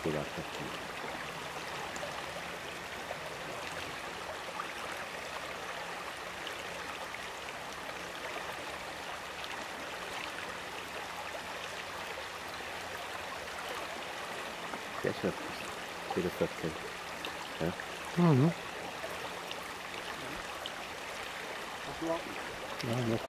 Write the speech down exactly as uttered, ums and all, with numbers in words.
Sudacă. Piace ti lo sto eh? No, no. No, no.